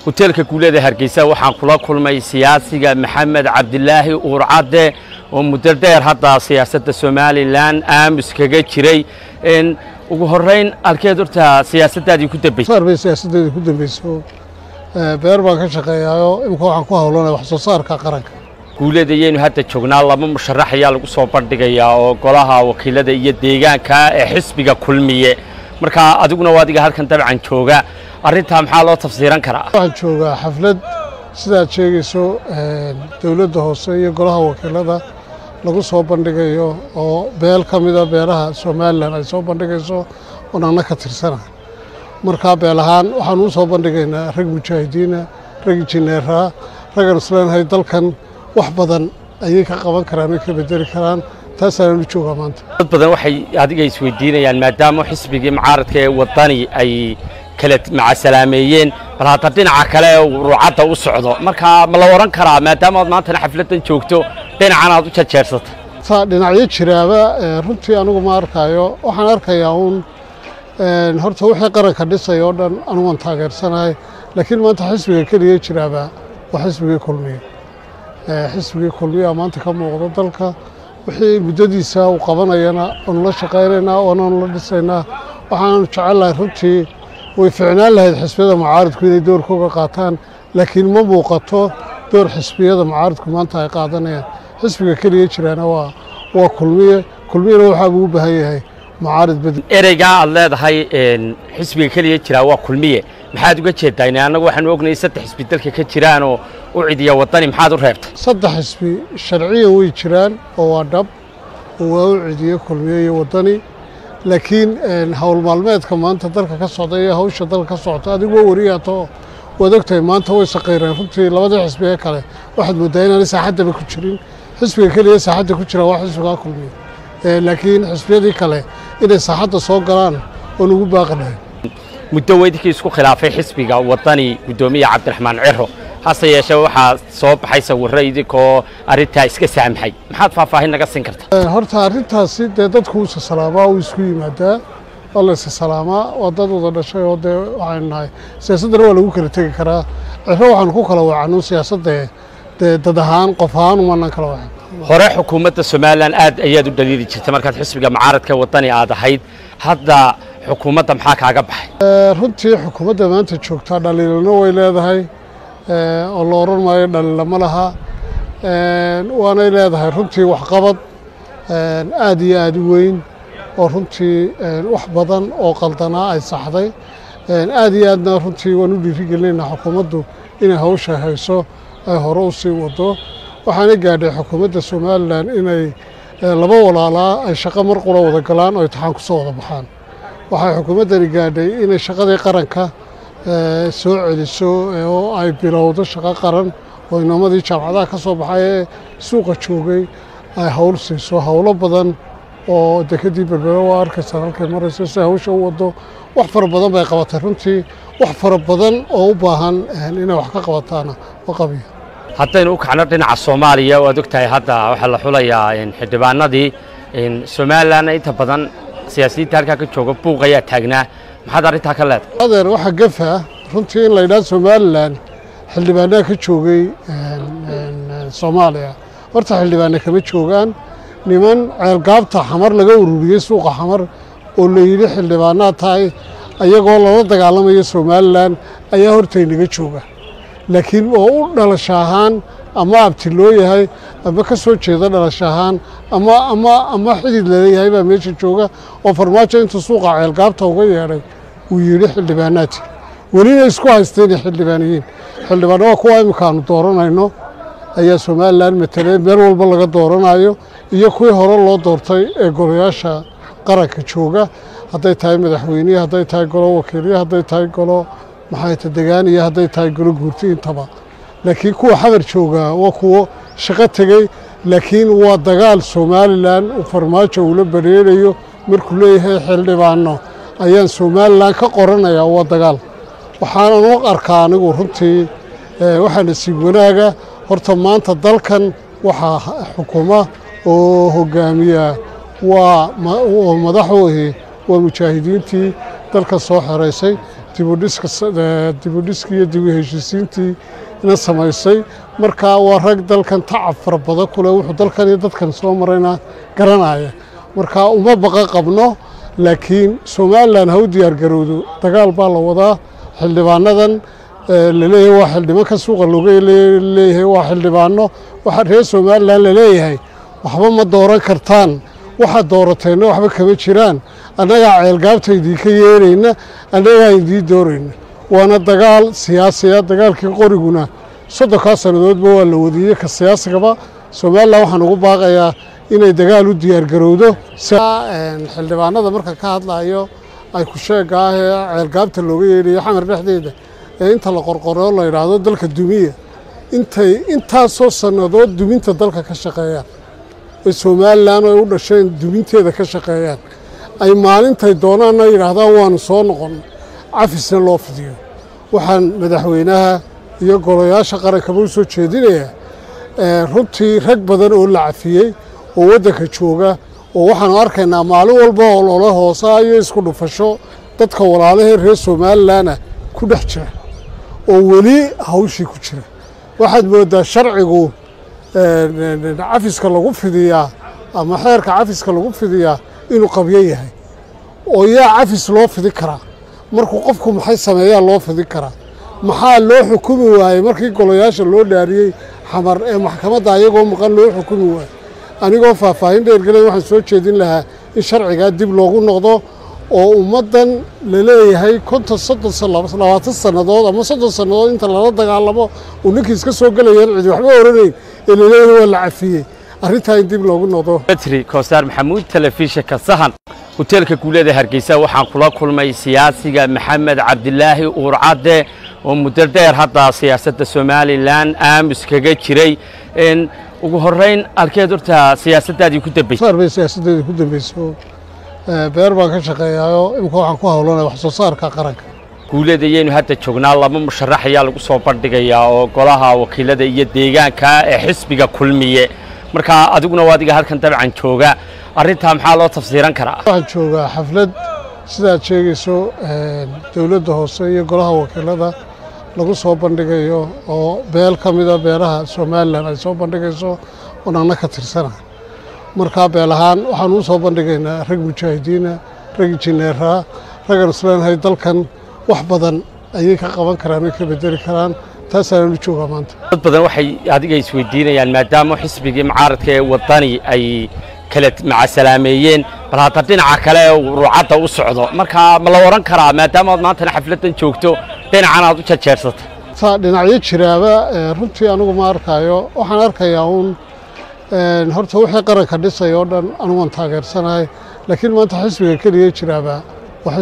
hoteelka guulada Hargeysa waxaan kula kulmay siyaasiga Maxamed Cabdilaahi Uurcade oo muddo dheer hadda siyaasadda Soomaaliland aamus kaga jiray in ugu horeyn alkeed horta siyaasaddaadii ku dambeysay siyaasaddeedii ku dambeysay beer baan ka shaqeeyayo imka waxaan ku hawlanahay wax soo saarka qaranka guuladayeen hadda joognaa laba musharax ayaa lagu soo bandhigayaa oo golaha wakiilada iyo deegaanka ee xisbiga kulmiye marka adiguna waadiga halkan dabcan jooga arrinta maxaa loo tafsiiran karaa waxaan joogaa xaflad sidaad sheegayso dawladda hoose iyo golaha wakiilada lagu soo bandhigayo oo beel ka mid ah beeraha Soomaaliland ay soo bandhigayso oo anna ka tirsanahay marka beel ahaan waxaan u soo bandhigaynaa rag mujaahidiina rag injineera ragan islaanhay dalkan wax badan ayay ka qaban karaan oo ka bedeli karaan taasaan u joogaa maanta dad badan waxay adiga isweydiinayaan maadaama xisbigii mucaaradka ee wadani ay kala macasalaameeyeen bal hadda dhinaca kale ruucada u socdo marka ma la waran karaa maadaama aad maanta xafladan joogto dhinacan aad u jeejeersatay taa dhinacyo jiraaba runtii anigu ma arkayo waxaan arkayaa horta wixii qaranka dhisay oo dhan anigu waan taageersanahay laakiin maanta xisbiga kaliya jiraaba waa xisbigii kulmiye xisbigii kulmiye maanta ka muuqdo dalka wixii muddadiisa uu qabanayana oo la shaqeynayna oo la dhisayna waxaan jecelahay runtii way ficnaan lahayd xisbiyada mucaaradku inay doorkooda qaataan laakiin ma muuqato door xisbiyada mucaaradku maanta ay qaadanayaan xisbiga kaliya jiraana waa kulmiyana waxa uu u baahan yahay mucaarad badal ereyga aad leedahay xisbiga kaliya jira waa kulmiye maxaad uga jeedaa in anagu waxaan ognahay saddex xisbi dalka ka jiraan oo u cidiya wadani maxaad u reebtay saddex xisbi sharciyan way jiraan oo waa dhab oo waa u cidiya kulmiye iyo wadani laakiin hawl maalmeedka maanta dalka ka socda iyo hawsha dalka ka socota adigu wariyaato waad ogtahay maanta way shaqeeyeen runtii labada xisbi ee kale waxaad moodaa inaan saaxadaba ku jirin xisbiga kaliya saaxadda ku jira waa xisbiga kulmiye laakiin xisbiyadii kale inay saaxadda soo galaan oo ugu baaqanahay muddo weydkii isku khilaafay xisbiga wadani gudoomiye Cabdiraxmaan Ciro hase yeeshee waxaa soo baxay sawirro idinkoo arrintaa iska saamxay maxaad faahfaahin naga siin kartaa horta arrintaasi dee dadku uu salaamaa uu isku yimaadaa alla salaamaa oo dad wada dhashay oo dee waxaan nahay siyaasadda waa lagu kala tagi karaa Ciro waxaan ku kala wacno siyaasadda dad ahaan qof ahaan uma kala wacno hore xukuumadda Soomaaliland aad ayaad u dhaliili jirtay markaad xisbiga mucaaradka wadani aad ahayd hadda xukuumadda maxaa kaaga baxay runtii xukuumadda maanta joogta dhaliilna way leedahay oo la oran maayo dhaliilama laha waanay leedahay runtii waxqabad aad iyo aad u weyn oo runtii wax badan oo qaldanaa ay saxday aad iyo aadna runtii waan u dhiirigelinaynaa xukuumaddu inay hawsha hayso ay hore u sii wado waxaana gaadhay xukuumadda Soomaaliland inay laba walaalaa ay shaqo mar qura wada galaan oo imtixaan ku soo wada baxaan waxay xukuumaddani gaadhay inay shaqadii qaranka soo celiso oo ay bilowdo shaqo qaran oo inamadii jaamacadaha ka soo baxay ee suuqa joogay ay hawl siiso hawlo badan oo dekadii berbera waa arkaysaa halkay marayso si hawsha u wado wax fara badan bay qabatay runtii wax fara badan oo u baahan inay wax ka qabataana waa qabiya haddaynu u kacno dhinaca Soomaaliya waad ogtahay hadda waxa la xulayaa xildhibaanadii Soomaaliland inta badan siyaasiyiinta halka ka jooga buuq ayaa taagnaa maxaad arrintaa ka leedahay adeer waxa gafa runtii in la yiraahdo Soomaaliland xildhibaanada ka joogay Soomaaliya horta xildhibaanada kama joogaan niman ceelgaabta xamar laga ururiyay suuqa xamar oo la yiri xildhibaanada tahay ayagoo la dagaalamayo Soomaaliland ayaa horta inaga jooga laakiin oo u dhalashahan ama abti loo yahay ama ka soo jeeda dhalashahan ama xidid leeyahay baa meesha jooga oo farmaajo inta suuqa ceelgaabta uga yeeray uu yiri xildhibaanaati weli isku haysteen xildhibaano waa kuwa imikaanu dooranayno ayaa Soomaaliland mataleen meel walba laga dooranayo iyo kuwii hore loo doortay ee golayaasha qaranka jooga hadday tahay madaxweynaha hadday tahay golo wakiilada hadday tahay golo maxay deegaan iyo hadday tahay golo guurti intaba laakiin kuwa xabar jooga waa kuwa shaqo tagay laakiin waa dagaal Soomaaliland oo farmaajo uu la bareerayo markuu leeyahay xildhibaano ayaan Soomaaliland ka qoranaya waa dagaal waxaan u arkaa anigu runtii waxaan si wanaaga horta maanta dalkan waxa xukuuma oo hogaamiya waa madaxweyne waa mujaahidiintii dalka soo xareysay dib u dhiskii iyo dib u heshiisiintii ina samaysay markaa waa rag dalkan tacab fara badan ku leh wuxuu dalkan iyo dadkan soo marayna garanaya markaa uma baqa qabno laakiin somalilan ha u diyaargarowdo dagaal baa la wadaa xildhibaanadan laleeyahay waa xildhibanka suuqa looga leeyahay waa xildhibaano waxaa reer somalilan laleeyahay waxba ma dooran kartaan waxaad doorateenna waxba kama jiraan annagaa ceelgaabta idinka yeerayna annagaa idiin doorayna waana dagaal siyaasiya dagaalkii qoriguna 30 sannadoodba waa la wadiyey ka siyaasigaba somalilan waxaan ugu baaqayaa inay dagaal u diyaargarowdo xildhibaanada marka ka hadlayo ay ku sheega ah ee ceelgaabta looga yeedhayo xamar dhexdeeda ee inta la qorqoro la yidhaahdo dalka dumiya intaasoo sannadood duminta dalka ka shaqeeyaan ee somalilan ay u dhasheen duminteeda ka shaqeeyaan ay maalintay doonaanna yidhaahdaan waanu soo noqon cafisna loo fidiyo waxaan madaxweynaha iyo golayaasha qarankaba u soo jeedinayaa runtii rag badan oo la cafiyey oo waddanka jooga oo waxaanu arkaynaa maalin walba oo loola hoosaa iyo isku dhufasho dadka walaalahee reer somalilanna ku dhex jira oo weli hawshii ku jira waxaad mooddaa sharcigu cafiska lagu fidiyaa ama xeerka cafiska lagu fidiyaa inuu qabyo yahay oo yaa cafis loo fidi karaa markuu qofku maxay sameeyaa loo fidi karaa maxaa loo xukumi waayey markii golayaasha loo dhaariyey xamar ee maxkamadda ayagoo maqan loo xukumi waayey anigoo faahfaahin dheergelay waxaan soo jeedin lahaa in sharcigaa dib loogu noqdo oo ummaddan la leeyahay 20 sannadood ama 30 sannadood inta lala dagaalamo uu ninkii iska soo galayeen cidi waxba oranayn ee la leeyahay waa la cafiyey arrintaa in dib loogu noqdo Petri Koosar Maxamuud telefishinka Sahan hoteelka guulada Hargeysa waxaan kula kulmay siyaasiga Maxamed Cabdilaahi Uurcade oo muddo dheer hadda siyaasadda Somaliland aamus kaga jiray in ugu horeyn alkeed horta siyaasaddaadii ku dambeysay siyaasaddeedii ku dambeysay beer baan ka shaqeeyaayo imka waxaan ku hawlanahay wax soo saarka qaranka guuladayaynu hadda joognaa laba musharax ayaa lagu soo bandhigayaa oo golaha wakiilada iyo deegaanka ee xisbiga kulmiye marka adiguna waa adiga halkan dabcan jooga arrintaa maxaa loo tafsiiran karaa waxaan joogaa xaflad sidaad sheegayso dowladda hoose iyo golaha wakiilada lagu soo bandhigayo oo beel ka mida beelaha somalilan ay soo bandhigayso oon anna ka tirsanahay markaa beel ahaan waxaan u soo bandhigaynaa rag mujaahidiina rag injineeraa raggan isleenahay dalkan wax badan ayay ka qaban karaan ay ka bedeli karaan taasaan u joogaa maanta dad badan waxay adiga isweydiinayaan maadaama xisbigii mucaaradka ee wadani ay kala macasalaameeyeen bal hadda dhinaca kale ruucadda u socdo marka ma la oran karaa maadaama aad maantana xafladan joogto dhinacan aad u jeejeersatay dhinacyo jiraaba runtii anigu ma arkaayo waxaan arkayaa uun horta wixii qaranka dhisay oo dhan anuguan taageersanahay laakiin maanta xisbiga keliya jiraaba waa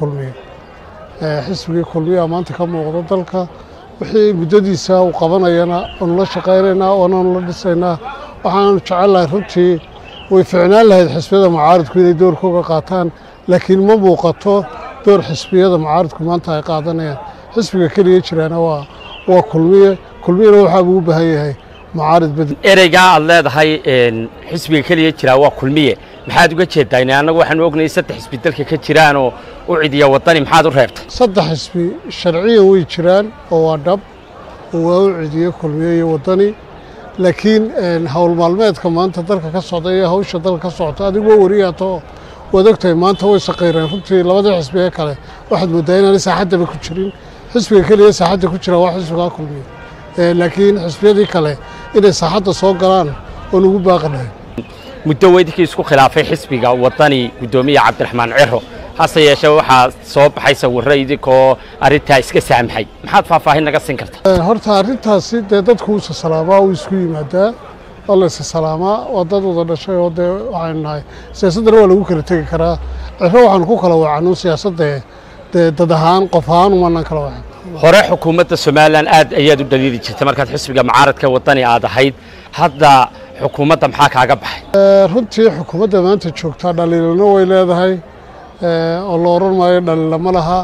xisbigii kulmiya maanta ka muuqdo dalka wixii muddadiisa uu qabanayana oonu la shaqaynaynaa oonaanu la dhisaynaa waxaanu jecellahay runtii way ficnaan lahayd xisbiyada mucaaridku inay doorkooga qaataan laakiin ma muuqato door xisbiyada mucaaridku maanta ay qaadanayaan xisbiga keliya jiraana waa kulmiyana waxaa ugu baahan yahay mucaarid bedel ereygaa aad leedahay xisbiga keliya jiraa waa kulmiye maxaad uga jeedaa annagu waxaanu ognahay 3 xisbi dalka ka jiraan oo u cidiya wadani maxaad u reebtay 3 xisbi sharciyan way jiraan oo waa dhab oo waa u cidiya kulmiye iyo wadani laakiin hawl maalmeedka maanta dalka ka socda iyo hawsha dalka ka socota adigu wariyaato waad ogtahay maanta way shaqaynayaan runtii labada xisbi ee kale waxaad moodaa inaanay saaxaddaba ku jirin xisbiga keliya saaxadda ku jira waa xisbiga kulmiye laakiin xisbiyadii kale inay saaxadda soo galaan oo lagu baaqanayo muddo weydkii isku khilaafay xisbiga wadani gudoomiye Cabdiraxmaan Ciro hase yeeshee waxaa soo baxay sawirro idinkoo arrintaa iska saamxay maxaad faahfaahin naga siin kartaa horta arrintaasi dee dadku uu salaamaa uu isku yimaadaa oo la salaamaa waa dad wada dhashay oo dee waxaynu nahay siyaasaddana waa lagu kala tegi karaa Ciro waxaan ku kala wacano siyaasadda dee dad ahaan qof ahaan umanan kala wacan hore xukuumadda Somaliland aad ayaad u dhaliili jirtay markaad xisbiga mucaaradka wadani aad ahayd hadda xukuumadda maxaa kaaga baxay runtii xukuumadda maanta joogtaa dhaliilana way leedahay oo la oran maayo dhaliilama laha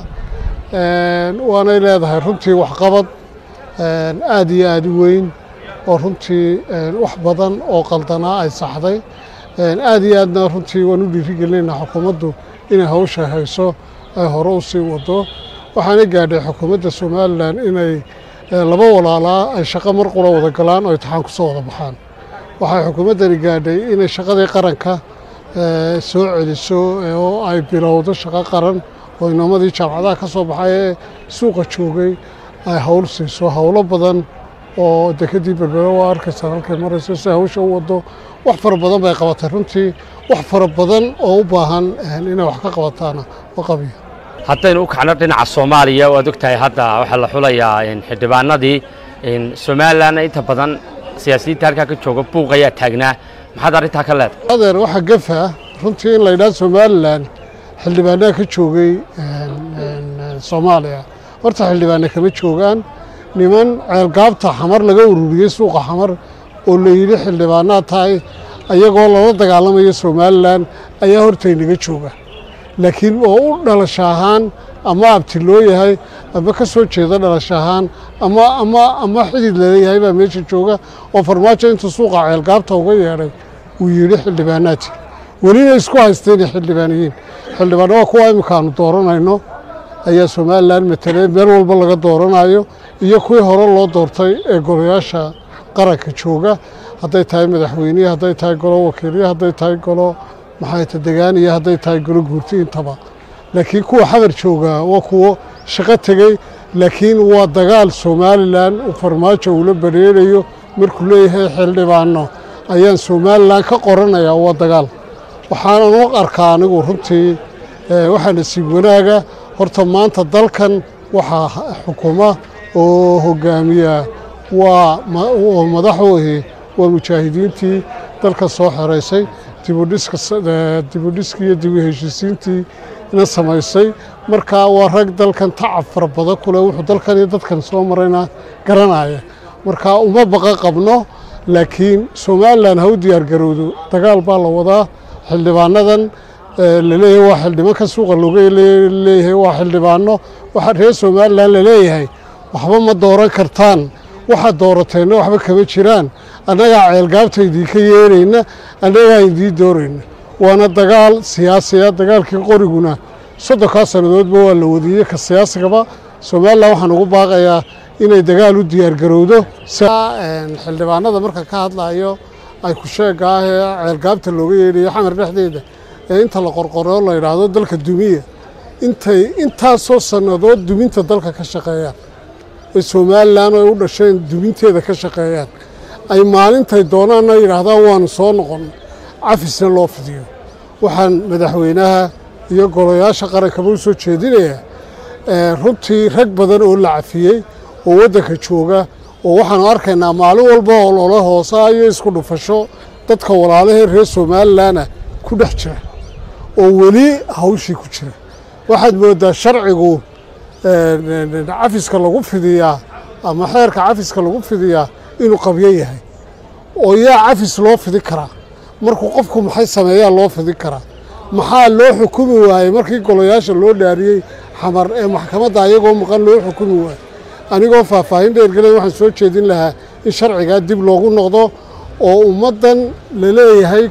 waanay leedahay runtii waxqabad aad iyo aad u weyn oo runtii wax badan oo qaldanaa ay saxday aad iyo aadna runtii waan u dhiirigelinaynaa xukuumaddu inay hawsha hayso ay hore u sii wado waxaana gaadhay xukuumadda Somaliland inay laba walaalaa ay shaqo mar qura wada galaan oo imtixaan ku soo wada baxaan waxay xukuumaddani gaadhay inay shaqadii qaranka soo celiso oo ay bilowdo shaqo qaran oo inamadii jaamacadaha ka soo baxay ee suuqa joogay ay hawl siiso hawlo badan oo dekadii berbera waa arkaysaa halkay marayso si hawsha u wado wax fara badan bay qabatay runtii wax fara badan oo u baahan inay wax ka qabataana waa qabiya haddaynu u kacno dhinaca Soomaaliya waad ogtahay hadda waxa la xulayaa xildhibaanadii Somaliland inta badan siyaasiyiinta halka ka jooga buuq ayaa taagnaa maxaad arrintaa ka leedahay adeer waxa gafa runtii in la yiraahdo Somaliland xildhibaanada ka joogay Soomaaliya horta xildhibaanada kama joogaan niman ceelgaabta xamar laga ururiyay suuqa xamar oo la yiri xildhibaanada tahay ayagoo lala dagaalamayo Somaliland ayaa hortaynaga jooga laakiin oo u dhalasho ahaan ama abti loo yahay ama ka soo jeeda dhalasho ahaan ama xidid leeyahay baa meesha jooga oo farmaajo inta suuqa ceelgaabta uga yeeray uu yiri xildhibaanaad welina isku haysteen xildhibaaniyiin xildhibaano waa kuwa imika aanu dooranayno ayaa Somaliland matalee meel walba laga dooranayo iyo kuwii hore loo doortay ee golayaasha qaranka jooga hadday tahay madaxweyne hadday tahay golo wakiiliye hadday tahay golo maxay tahay deegaan iyo hadday tahay golo guurti intaba laakiin kuwa xamar jooga waa kuwa shaqo tagay laakiin waa dagaal Somaliland u farmaajo ula bareerayo markuu leeyahay xildhibaano ayaan Somaliland ka qoranaya waa dagaal waxaan u arkaa anigu runtii waxaan nasiib wanaaga horta maanta dalkan waxa xukuma oo hogaamiya waa madaxweyne waa mujaahidiintii dalka soo xareysay dibudhiska iyo dib u heshiisiintii ina samaysay marka waa rag dalkan tacab fara badan kule wuxuu dalkan iyo dadkan soo marayna garanaya marka uma baqa qabno laakiin Somaliland ha u diyaar garowdo dagaal baa la wadaa xildhibaanadan laleeyahay waa xildhibaanka suuqa looga leeyahay waa xildhibaano waxa reer Somaliland laleeyahay waxba ma dooran kartaan waxa doorateena waxba kama jiraan anaga ceelgaabtaydii ka yeerayna anaga idii doorayna waana dagaal siyaasi ah dagaalkii qoriguna 30 sanadoodba waa la wadiyay ka siyaasigaba Somaliland waxaan ugu baaqayaa inay dagaal u diyaar garowdo xildhibaanada marka ka hadlayo ay ku sheegaa ceelgaabta looga yeeray xamar dhexdeeda inta la qorqoro la yiraahdo dalka dumiya inta soo sanadood duminta dalka ka shaqeeyaan Somaliland ay u dhasheen duminteeda ka shaqeeyaan ay maalintay doonaan ay yiraahdaan waan soo noqon cafisna loo fidiyo waxaan madaxweynaha iyo golayaasha qaranka u soo jeedinaya runtii rag badan oo la cafiyay oo wadanka jooga oo waxaan arkaynaa maalin walba oo loola hoosayo isku dhufasho dadka walaalaha reer Somaliland ku dhex jira oo weli hawshii ku jira waxaad moodaa sharcigu cafiska lagu fidiyaa ama xeerka cafiska lagu fidiyaa inuu qabyo yahay oo yaa cafis loo fidi karaa markuu qofku maxay sameeyaa loo fidi karaa maxaa loo xukumi waayay markii golayaasha loo dhaariyay xamar ee maxkamadda ayagoo maqan loo xukumi waayay anigoo faahfaahin dheergelay waxaan soo jeedin lahaa in sharciga dib loogu noqdo oo ummadan la leeyahay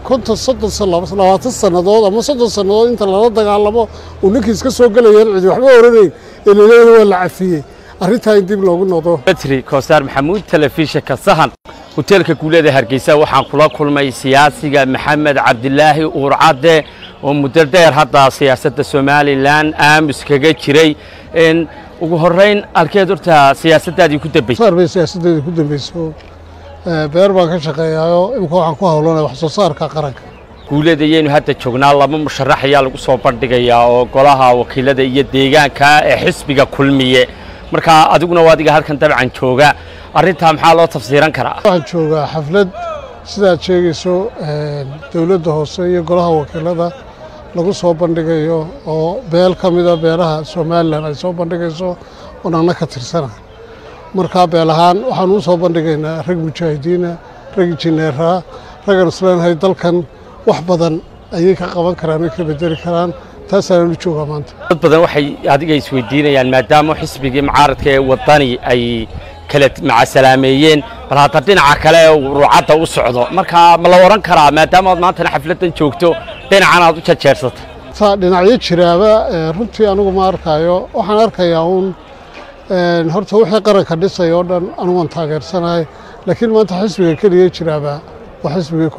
20 sanadood ama 30 sanadood inta lala dagaalamo uu ninkii iska soo galayeen cid waxba oranayn ee la leeyahay waa la cafiyay arrintaa in dib loogu noqdo Batri Koosar Maxamuud telefishinka Sahan hoteelka guulada Hargeysa waxaan kula kulmay siyaasiga Maxamed Cabdilaahi Uurcade oo muddo dheer hadda siyaasadda Somaliland aamus kaga jiray in ugu horeyn alkeed horta siyaasaddaadii ku dambeysay siyaasaddeedii ku dambeysay beer baan ka shaqeeyayo imka waxaan ku hawlanahay wax soo saarka qaranka guuleedayeen hadda joognaa laba musharax ayaa lagu soo bandhigayaa oo golaha wakiilada iyo deegaanka ee xisbiga kulmiye marka adiguna waadiga halkan dabcan jooga arrinta maxaa loo tafsiiran karaa waxaan joogaa xaflad sidaad sheegayso dawladda hoose iyo golaha wakiilada lagu soo bandhigayo oo beel ka mid ah beelaha Somaliland ay soo bandhigayso oo ka tirsanahay marka beel ahaan waxaan u soo bandhigaynaa rag mujaahidiina rag injineera rag islaahay dalkan wax badan ayay ka qaban karaan ka bedeli karaan taasaan u joogaa maanta dad badan waxay adiga isweydiinayaan maadaama xisbigii mucaaradka ee wadani ay kala macasalaameeyeen bal hadda dhinaca kale ruucada u socdo marka ma la waran karaa maadaama maanta xafladan joogto dhinacan aad u jeersatay dhinacyo jiraaba runtii anigu ma arkayo waxaan arkayaa uun horta wixii qaranka dhisay oo dhan anugu taageersanahay laakiin maanta xisbiga kaliya jiraaba waa xisbigii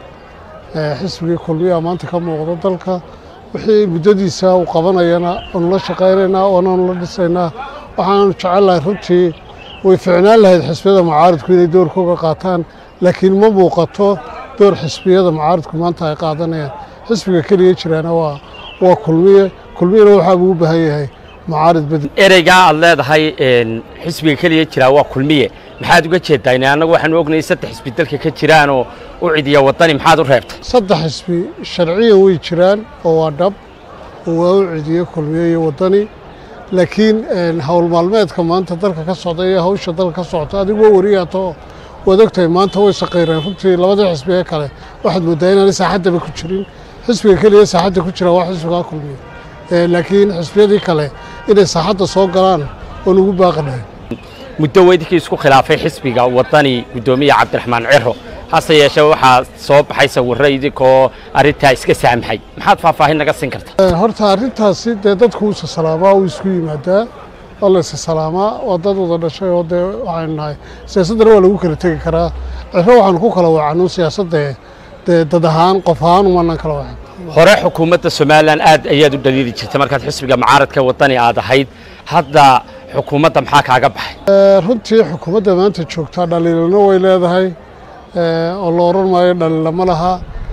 kulmiye maanta ka muuqdo dalka wixii muddadiisa uu qabanayana oonu la shaqaynaynaa oonaanu la dhisaynaa waxaanu jecelahay runtii way ficnaan lahayd xisbiyada mucaaridku inay doorkooga qaataan laakiin ma muuqato door xisbiyada mucaaridku maanta ay qaadanayaan xisbiga kaliya jiraana waa kulmiyena waxaa ugu baahan yahay mucaarid bedel ereygaa aad leedahay xisbiga kaliya jiraa waa kulmiye maxaad uga jeedaa in annagu waxaanu ognahay 3 xisbi dalka ka jiraan oo u cidiya wadani maxaad u reebtay 3 xisbi sharciyan way jiraan oo waa dhab oo waa u cidiya kulmiye iyo wadani laakiin hawl maalmeedka maanta dalka ka socda iyo hawsha dalka ka socota adigu wariyaato waad ogtahay maanta way shaqeeyeen runtii labada xisbi ee kale waxaad moodaa inaan saaxadaba ku jirin xisbiga kaliya saaxadda ku jira waa xisbiga kulmiye laakiin xisbiyadii kale inay saaxadda soo galaan oo lagu baaqanayo muddo weydkii isku khilaafay xisbiga wadani gudoomiye Cabdiraxmaan Ciro hase yeeshee waxaa soo baxay sawirro idinkoo arrintaa iska saamaxay maxaad faahfaahin naga siin kartaa horta arrintaasi dee dadku uu salaamaa uu isku yimaadaa oo la salaamaa waa dad wada dhashay oo dee waxaynu nahay siyaasadana waa lagu kala tegi karaa Ciro waxaan ku kala wacanuu siyaasadda dad ahaan qof ahaan umanan kala wacan hore xukuumadda Soomaaliland aad ayaad u dhaliili jirtay markaad xisbiga mucaaradka wadani aad ahayd hadda xukuumadda maxaa kaaga baxay runtii xukuumadda maanta joogta dhaliilano way leedahay oo la oran maayo dhaliilo ma laha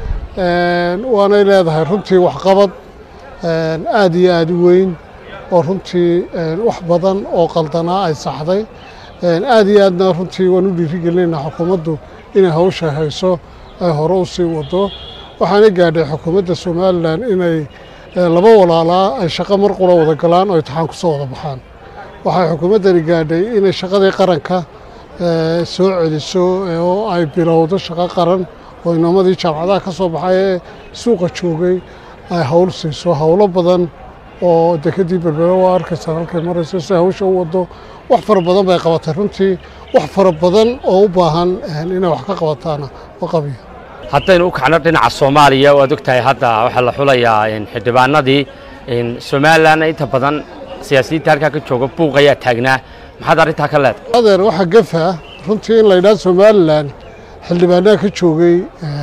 waanay leedahay runtii waxqabad aad iyo aad u weyn oo runtii wax badan oo qaldanaa ay saxday aad iyo aadna runtii waan u dhiirigelinaynaa xukuumaddu inay hawsha hayso ay hore u sii wado waxaana gaadhay xukuumadda Soomaaliland inay laba walaalaa ay shaqo mar qura wada galaan oo imtixaan ku soo wada baxaan waxay xukuumaddani gaadhay inay shaqadii qaranka soo celiso oo ay bilowdo shaqo qaran oo inamadii jaamacadaha ka soo baxay ee suuqa joogay ay hawl siiso hawlo badan oo dekadii berbera waa arkaysaa halkay marayso si hawsha u wado wax fara badan bay qabatay runtii wax fara badan oo u baahan inay wax ka qabataana waa qabiya haddaynu u kacno dhinaca Soomaaliya oo aad ogtahay hadda waxa la xulayaa xildhibaanadii Soomaaliland inta badan siyaasiyiinta halka ka jooga buuq ayaa taagnaa maxaad arrintaa ka leedahay adeer waxa gafa runtii in la yiraahdo Soomaaliland xildhibaanada ka joogay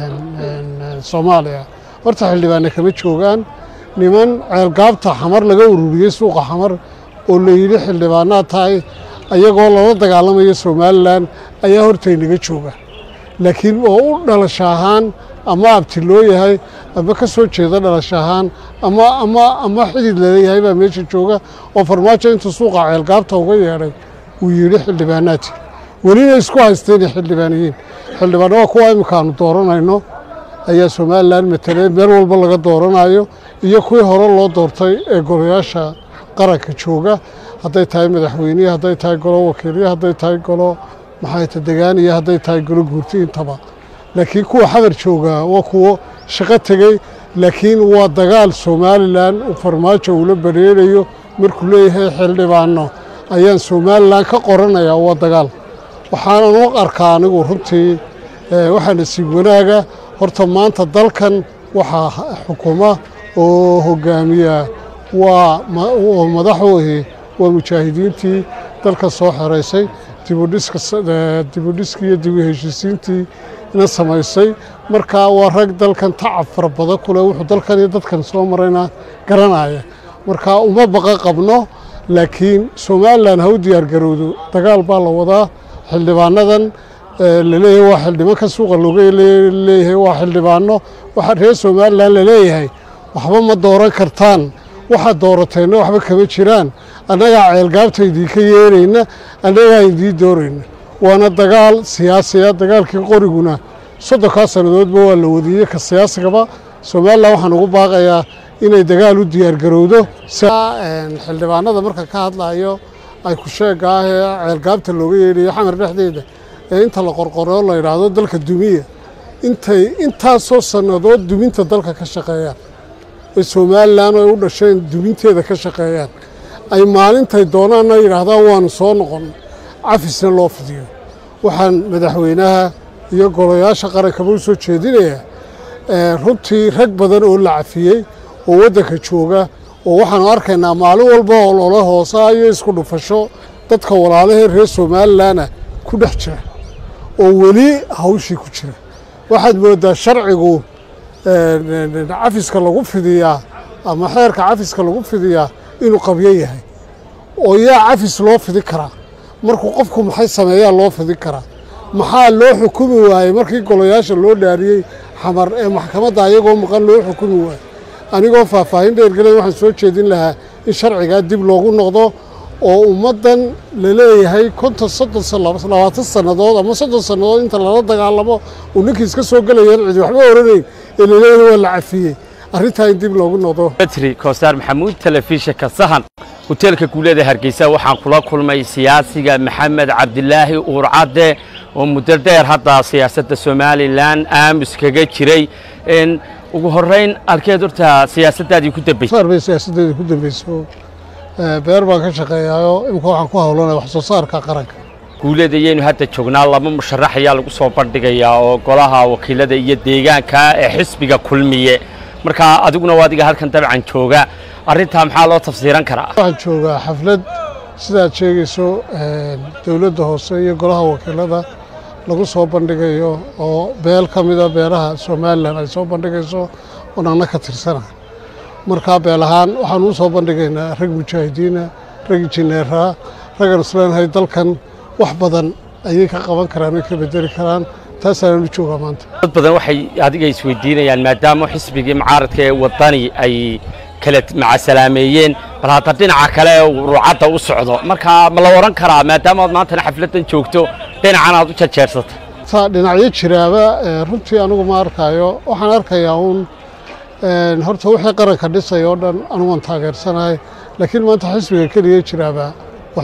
Soomaaliya horta xildhibaanada kama joogaan niman ceelgaabta xamar laga ururiyay suuqa xamar oo la yiri xildhibaanada tahay ayagoo lala dagaalamayo Soomaaliland ayaa hortaynaga jooga laakiin oo u dhalasho ahaan ama abti loo yahay ama ka soo jeeda dhalasho ahaan ama xidid leeyahay baa meesha jooga oo farmaajo intuu suuqa ceelgaabta uga yeedhay uu yiri xildhibaanaati welina isku haysteen xildhibaaniyiin xildhibaano waa kuwa imika aanu dooranayno ayaa Soomaaliland matalee meel walba laga dooranayo iyo kuwii hore loo doortay ee golayaasha qaranka jooga hadday tahay madaxweyne hadday tahay golo wakiiliye hadday tahay golo maxay degaan iyo hadday tahay golo guurti intaba laakiin kuwa xabar jooga waa kuwa shaqo tagay laakiin waa dagaal Soomaaliland u farmaajo uu la bareerayo markuu leeyahay xildhibaano ayaan Soomaaliland ka qoranayaa waa dagaal waxaan u arkaa anigu runtii waxaana si wanaaga horta maanta dalkan waxa xukuma oo hogaamiya waa madaxweyne waa mujaahidiintii dalka soo xareysay dibudhiska iyo dib u heshiisiintii ina samaysay marka waa rag dalkan tacab fara badan ku leh wuxuu dalkan iyo dadkan soo marayna garanaya marka uma baqa qabno laakiin Soomaaliland ha u diyaar garowdo dagaal baa la wadaa xildhibaanadan la leeyahay waa xildhibaanka suuqa looga leeyahay waa xildhibaano waxa reer Soomaaliland la leeyahay waxba ma dooran kartaan waxa doorateena waxba kama jiraan anaga ceelgaabtaydii ka yeerayna anaga idii doorayna waana dagaal siyaasiya dagaalkii qoriguna 30 sanadoodba waa la wadiyay ka siyaasigaba Soomaaliland waxaan ugu baaqayaa inay dagaal u diyaar garowdo xildhibaanada marka ka hadlayo ay ku sheegaa ceelgaabta looga yeerayo xamar dhexdeeda inta la qorqoro la yiraahdo dalka dumiya intaasoo sanadood duminta dalka ka shaqeeyaan Soomaaliland ay u dhasheen duminteeda ka shaqeeyaan ay maalintay doonaan yiraahdaan waan soo noqon cafisna loo fidiyo waxaan madaxweynaha iyo golayaasha qaranka u soo jeedinayaa runtii rag badan oo la cafiyay oo waddanka jooga oo waxaanu arkaynaa maalin walba oo loola hoosaayo isku dhufasho dadka walaalahee reer somalilanna ku dhex jira oo weli hawshii ku jira waxaad moodaa sharcigu cafiska lagu fidiyaa ama xeerka cafiska lagu fidiyaa inuu qabyo yahay oo yaa cafis loo fidi karaa markuu qofku maxay sameeyaa loo fidi karaa maxaa loo xukumi waayey markii golayaasha loo dhaariyey xamar ee maxkamadda ayagoo maqan loo xukumi waayey anigoo faahfaahin dheergelay waxaan soo jeedin lahaa in sharcigaa dib loogu noqdo oo ummaddan la leeyahay 20 sannadood ama 30 sannadood inta lala dagaalamo uu ninkii iska soo galayeen cidi waxba oranayn ee la leeyahay waa la cafiyey arrintaa in dib loogu noqdo. Batri Koosar Maxamuud telefishinka Sahan hoteelka guuleeda Hargeysa waxaan kula kulmay siyaasiga Maxamed Cabdilaahi Uurcade oo muddo dheer hadda siyaasadda Somaliland aamus kaga jiray in ugu horeyn alkeed horta siyaasaddaadii ku dambeysay siyaasaddeedii ku dambeysay beer baan ka shaqeeyayo imka waxaan ku hawlanahay wax soo saarka qaranka guuleedayaynu hadda joognaa laba musharax ayaa lagu soo bandhigayaa oo golaha wakiilada iyo deegaanka ee xisbiga kulmiye marka adiguna waa adiga halkan dabcan jooga arrintaa maxaa loo tafsiiran karaa waxaan joogaa xaflad sidaad sheegayso dawladda hoose iyo golaha wakiilada lagu soo bandhigayo oo beel ka mida beeraha Somaliland ay soo bandhigayso oo anna ka tirsanahay marka beel ahaan waxaan u soo bandhigaynaa rag mujaahidiina rag injineera rag islaahay dalkan wax badan ayay ka qaban karaan oo ka bedeli karaan taasaan u joogaa maanta dad badan waxay adiga isweydiinayaan maadaama xisbigii mucaaradka ee wadani ay kala macasalaameeyeen bal hadda dhinaca kale ruucada u socdo marka ma la oran karaa maadaama maanta xafladan joogto dhinacan aad u jeejeersatay taa dhinacyo jiraaba runtii anigu ma arkayo waxaan arkayaa horta wixii qaranka dhisay oo dhan anigu aan taageersanahay laakiin maanta xisbiga kaliya jiraaba waa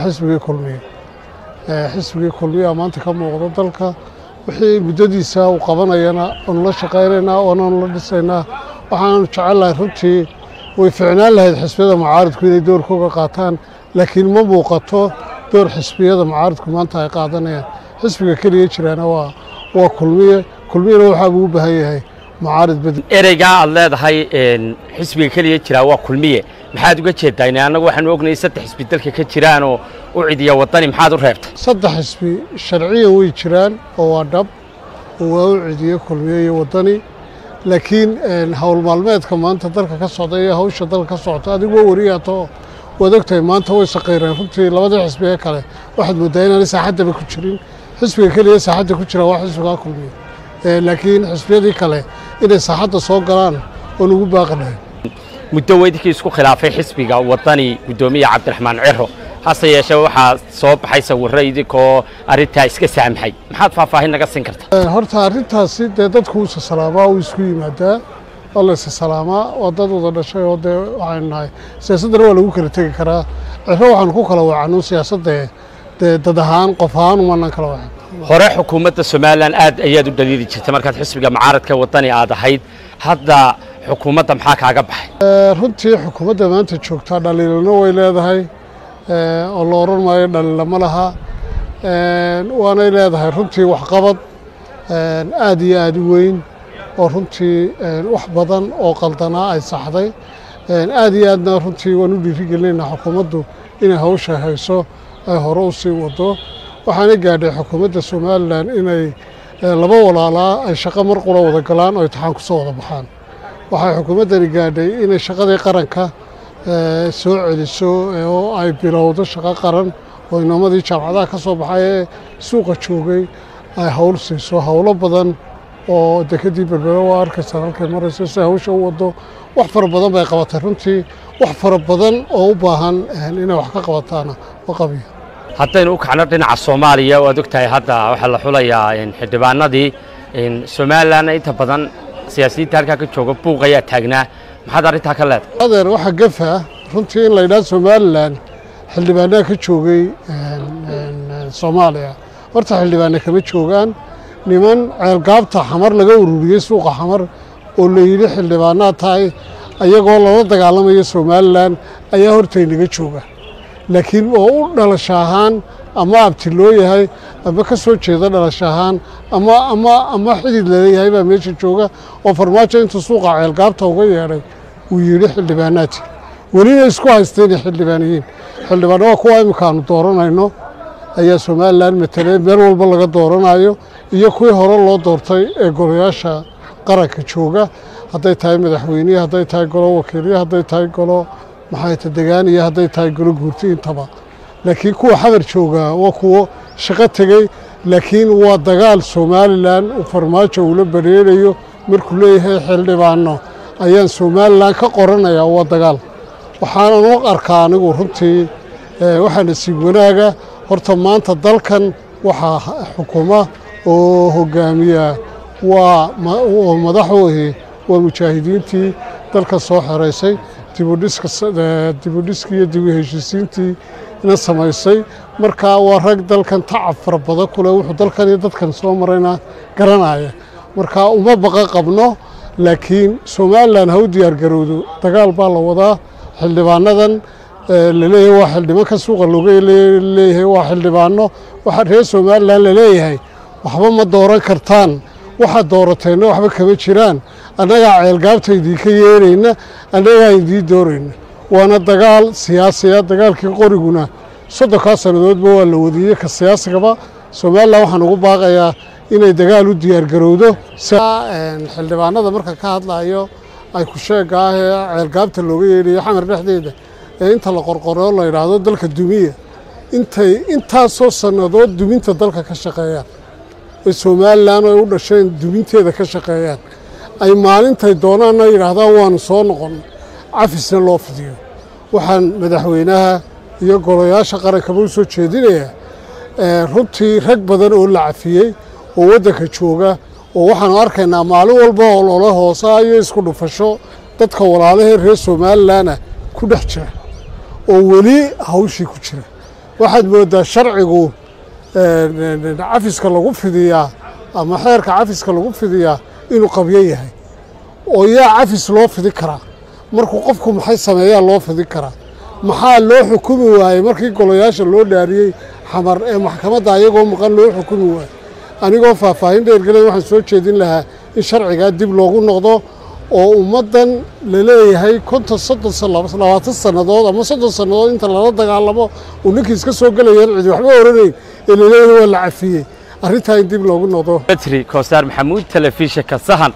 xisbigii kulmiye maanta ka muuqda dalka wixii muddadiisa uu qabanayana oo la shaqeynaynaa oo aan la dhisaynaa waxaan jecelahay runtii way ficnaan lahayd xisbiyada mucaaradku inay doorkooga qaataan laakiin ma muuqato door xisbiyada mucaaradku maanta ay qaadanayaan xisbiga kaliya jiraana waa kulmiyena waxaa uu u baahan yahay mucaarad bedel ereyga aad leedahay xisbiga kaliya jira waa kulmiye maxaad uga jeedaa anagu waxaan ognahay saddex xisbi dalka ka jiraan oo u cidiya wadani maxaad u reebtay saddex xisbi sharciyan way jiraan oo waa dhab oo waa u cidiya kulmiye iyo wadani laakiin hawl maalmeedka maanta dalka ka socda iyo hawsha dalka ka socota adigoo wariyaato waad ogtahay maanta way shaqeyreen runtii labada xisbi ee kale waxaad moodaa inaanay saaxaddaba ku jirin xisbiga keliya saaxadda ku jira waa xisbigaa kulmiye laakiin xisbiyadii kale inay saaxadda soo galaan oon ugu baaqi lahayn muddo weydkii isku khilaafay xisbiga wadani gudoomiye Cabdiraxmaan Ciro hase yeeshee waxaa soo baxay sawirro idinkoo arrintaa iska saamxay maxaad faahfaahin naga siin kartaa horta arrintaasi dee dadku uu salaamaa uu isku yimaadaa oo la salaamaa waa dad wada dhashay oo dee waxaan nahay siyaasadana waa lagu kala tegi karaa Ciro waxaan ku kala wacnaa siyaasadda dad ahaan qof ahaan uma kala wacnaa hore xukuumadda Somaliland aad ayaad u dhaliili jirtay markaad xisbiga mucaaradka wadani aad ahayd hadda xukuumadda maxaa kaaga baxay runtii xukuumadda maanta joogta dhaliilno way leedahay oo la oran maayo dhaliil ma laha waanay leedahay runtii wax qabad aad iyo aad u weyn oo runtii wax badan oo qaldanaa ay saxday aad iyo aadna runtii waan u dhiirigelinaynaa xukuumaddu inay hawsha hayso ay hore u sii wado waxaana gaadhay xukuumadda Somaliland inay laba walaalaa ay shaqo mar qura wada galaan oo imtixaan ku soo wada baxaan waxay xukuumaddani gaadhay inay shaqadii qaranka soo celiso oo ay bilowdo shaqo qaran oo inamadii jaamacadaha ka soo baxay ee suuqa joogay ay hawl siiso hawlo badan oo dekadii berbera waa arkaysaa halkay marayso si hawsha u wado wax fara badan bay qabatay runtii wax fara badan oo u baahan inay wax ka qabataana waa qabiyo haddaynu u kacno dhinaca Soomaaliya waad ogtahay hadda waxaa la xulayaa xildhibaanadii Somaliland inta badan siyaasiyiinta halka ka jooga buuq ayaa taagnaa maxaad arrintaa ka leedahay adeer waxa gafa runtii in la yiraahdo Somaliland xildhibaanada ka joogay Soomaaliya horta xildhibaanada kama joogaan niman ceelgaabta xamar laga ururiyay suuqa xamar oo la yiri xildhibaanada tahay ayagoo lala dagaalamayo Somaliland ayaa horta inaga jooga laakiin oo u dhalasho ahaan ama abti loo yahay ama ka soo jeeda dhalasho ahaan ama xidid leeyahay baa meesha jooga oo farmaajo inta suuqa ceelgaabta uga yeeray ويريح اللباناتي ولينا يسكو هايستين حلبانيين حلبان waa kuwa imikaanu dooranayno ayaa Soomaaliland mataleen meel walba laga dooranayo iyo kuwii hore loo doortay ee golayaasha qaranka jooga haday tahay madaxweynaha haday tahay golo wakiilada haday tahay golo maxay deegaan iyo haday tahay golo guurti intaba laakiin kuwa xamar jooga waa kuwa shaqo tagay laakiin waa dagaal Soomaaliland oo farmaajo uu la bareerayo markuu leeyahay xildhibaano ayaan Soomaaliland ka qoranaya waa dagaal waxaan u arkaa anigu runtii waxaan si wanaaga horta maanta dalkan waxa xukuuma oo hogaamiya waa madaxweyne waa mujaahidiintii dalka soo xareysay dibudhiska iyo dib u heshiisiintii ina samaysay marka waa rag dalkan tacab fara badan ku leh wuxuu dalkan iyo dadkan soo marayna garanaya marka uma baqa qabno laakiin Soomaaliland ha u diyaar garowdo dagaal baa la wadaa xildhibaanadan laleeyahay waa xildhibaan ka suuqa looga leeyahay waa xildhibaano waxa reer Soomaaliland laleeyahay waxba ma dooran kartaan waxa doorateena waxba kama jiraan anaga ceelgaabtaydii ka yeerayna anaga idii doorayna waana dagaal siyaasiya dagaalkii qoriguna 30 sanadoodba waa la wadiyay ka siyaasigaba Soomaaliland waxaan ugu baaqayaa inay dagaal u diyaar garowdo xildhibaanada marka ka hadlayo ay ku sheegaa ceelgaabta looga yeeray xamar dhexdeeda inta la qorqoro la yiraahdo dalka dumiya intaas soo sanadood duminta dalka ka shaqeeyaan Soomaaliland ay u dhasheen duminteeda ka shaqeeyaan ay maalintay doonaan ay yiraahdaan waan soo noqon cafisna loo fidiyo waxaan madaxweynaha iyo golayaasha qaranka u soo jeedinayaa runtii rag badan oo la cafiyay oo wadanka jooga oo waxaan arkaynaa maalin walba oo loola hoosayo isku dhufasho dadka walaalaha reer Soomaaliland ku dhex jira oo wali hawshii ku jira waxaad moodaa sharcigu cafiska lagu fidiyaa ama xeerka cafiska lagu fidiyaa inuu qabyo yahay oo yaa cafis loo fidi karaa markuu qofku maxay sameeyaan loo fidi karaa maxaa loo xukumi waayay markii golayaasha loo dhaariyay xamar ee maxkamadda ayagoo maqan loo xukumi waayay anigoo faahfaahin dheergalay waxaan soo jeedin lahaa in sharciga dib loogu noqdo oo ummadan la leeyahay 20 sanadood ama 30 sanadood inta la dagaalamo oo ninkii iska soo galayeen cid waxba oranay ee la leeyahay waa la cafiyay arrinta dib loogu noqdo Batri Koosar Maxamuud telefishinka Sahan